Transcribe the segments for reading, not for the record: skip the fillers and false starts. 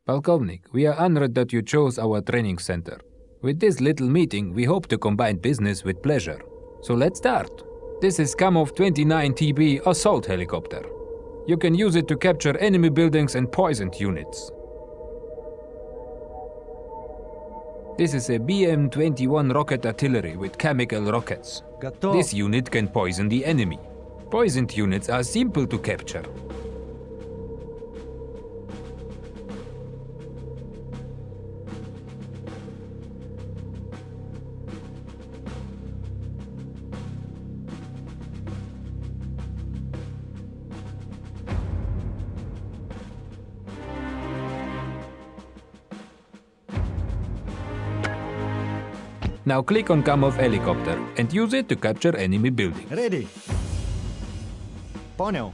Polkovnik, we are honored that you chose our training center. With this little meeting, we hope to combine business with pleasure. So let's start. This is Kamov 29TB assault helicopter. You can use it to capture enemy buildings and poisoned units. This is a BM-21 rocket artillery with chemical rockets. This unit can poison the enemy. Poisoned units are simple to capture. Now click on Kamov helicopter and use it to capture enemy buildings. Ready. Понял.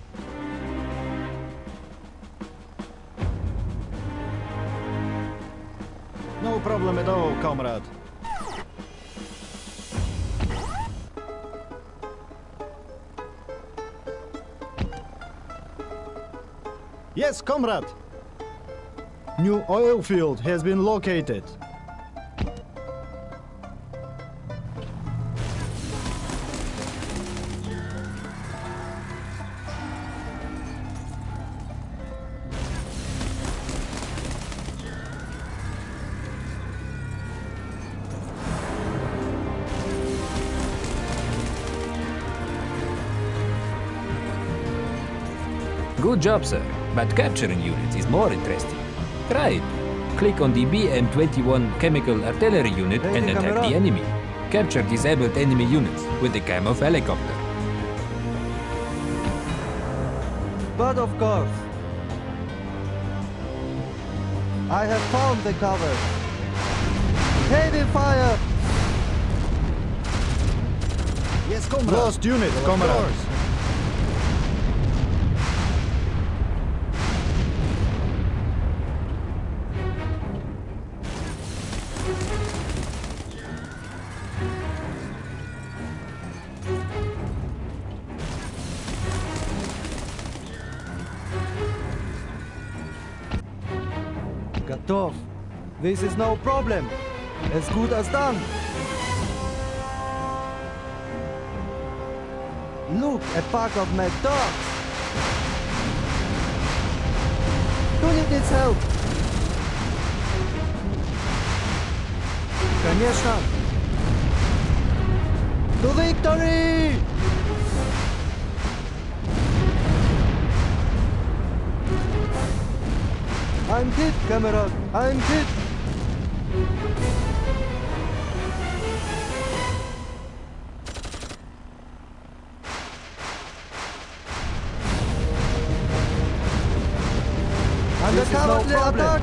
No problem at all, comrade. Yes, comrade. New oil field has been located. Good job, sir. But capturing units is more interesting. Try it. Click on the BM-21 chemical artillery unit and attack the enemy. Capture disabled enemy units with the Kamov helicopter. But of course. I have found the cover. Heavy fire! Yes, comrade. Lost units, comrade. Готов. This is no problem. As good as done. Look, a pack of mad dogs. Unit needs help. Конечно. To victory! I'm hit, comrade. I'm hit. Undercover attack.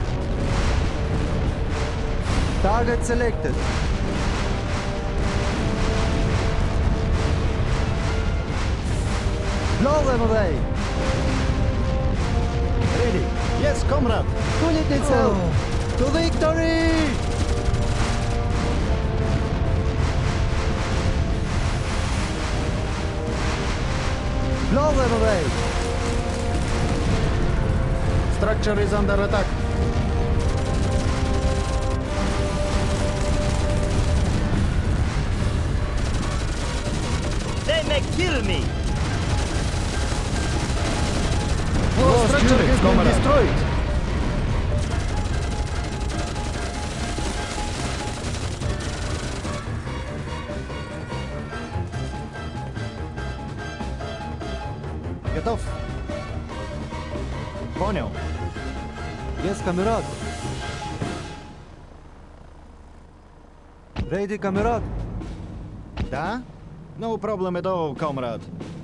Target selected. Blow them away. Ready. Yes, comrade. Unit needs help. To victory! Blow them away. Structure is under attack. They may kill me. Whole structure has been destroyed. Готов. Понял. Yes, comrade. Ready, comrade. Да? No problem at all, comrade.